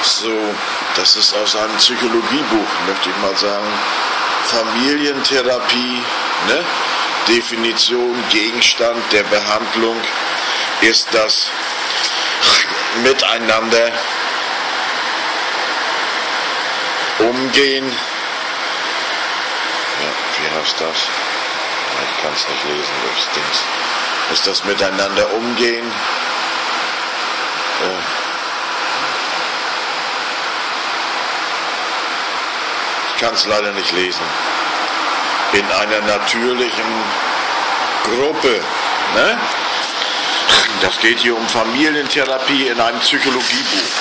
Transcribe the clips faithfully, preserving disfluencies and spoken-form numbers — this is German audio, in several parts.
So, das ist aus einem Psychologiebuch, möchte ich mal sagen. Familientherapie, ne? Definition, Gegenstand der Behandlung ist das Miteinander umgehen. Ja, wie heißt das? Ich kann es nicht lesen, durchs Dings. Ist das Miteinander umgehen? Äh, ich kann es leider nicht lesen. In einer natürlichen Gruppe. Ne? Das geht hier um Familientherapie in einem Psychologiebuch.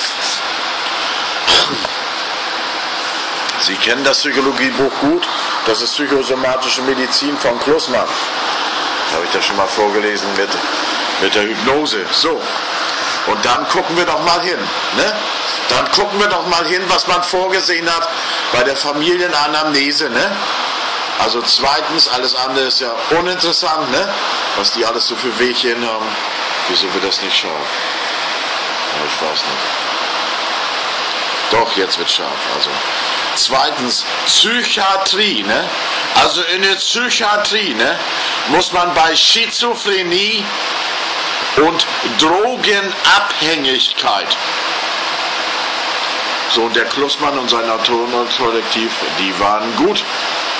Sie kennen das Psychologiebuch gut. Das ist Psychosomatische Medizin von Klussmann. Habe ich das schon mal vorgelesen mit, mit der Hypnose. So. Und dann gucken wir doch mal hin. Ne? Dann gucken wir doch mal hin, was man vorgesehen hat bei der Familienanamnese. Ne? Also zweitens, alles andere ist ja uninteressant, ne? Was die alles so für Wegchen haben. Wieso wird das nicht scharf? Ja, ich weiß nicht. Doch, jetzt wird scharf. Also zweitens, Psychiatrie, ne? Also in der Psychiatrie, ne, muss man bei Schizophrenie und Drogenabhängigkeit. So, und der Klussmann und sein Autorenkollektiv, die waren gut.